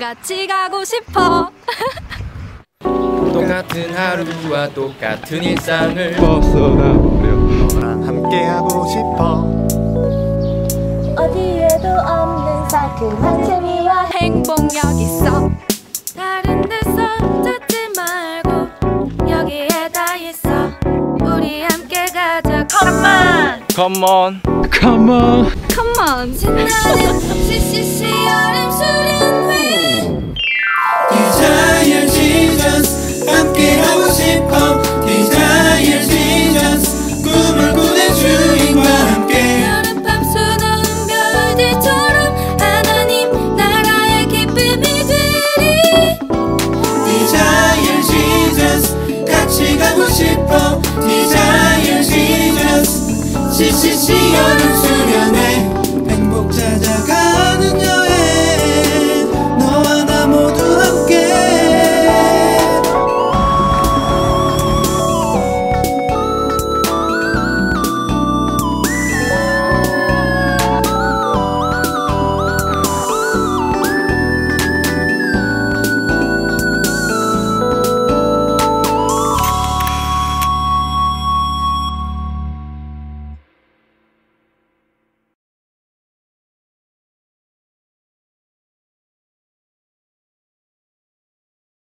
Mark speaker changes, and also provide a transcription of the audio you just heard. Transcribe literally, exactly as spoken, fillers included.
Speaker 1: 같이 가고 싶어.
Speaker 2: 똑같은 하루와 똑같은 일상을
Speaker 3: 벗어나보려
Speaker 4: 너랑 함께하고 싶어.
Speaker 5: 어디에도 없는 상큼한 재미와
Speaker 1: 행복 여기 있어. 다른 데서 찾지 말고 여기에 다 있어. 우리 함께 가자. Come on,
Speaker 3: Come on, come on,
Speaker 1: come on. 신나는 씨씨씨 여름 수련회.
Speaker 6: Desire Jesus 함께하고 싶어. Desire Jesus 꿈을 꾸는 주인과 함께
Speaker 1: 여름밤 수놓은 별들처럼 하나님 나라의 기쁨이 되리.
Speaker 6: Desire Jesus 같이 가고 싶어. Desire Jesus 씨씨씨 여름